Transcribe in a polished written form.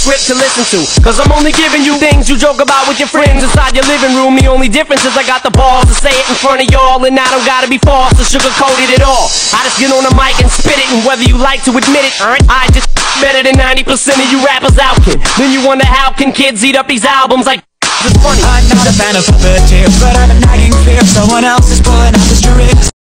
script to listen to, cause I'm only giving you things you joke about with your friends inside your living room. The only difference is I got the balls to say it in front of y'all, and I don't gotta be false or sugar-coated at all. I just get on the mic and spit it, and whether you like to admit it, I just better than 90% of you rappers out, kid. Then you wonder how can kids eat up these albums like it's funny. I'm not a fan of puppet tears, but I'm a nagging fear someone else is pulling out the strings.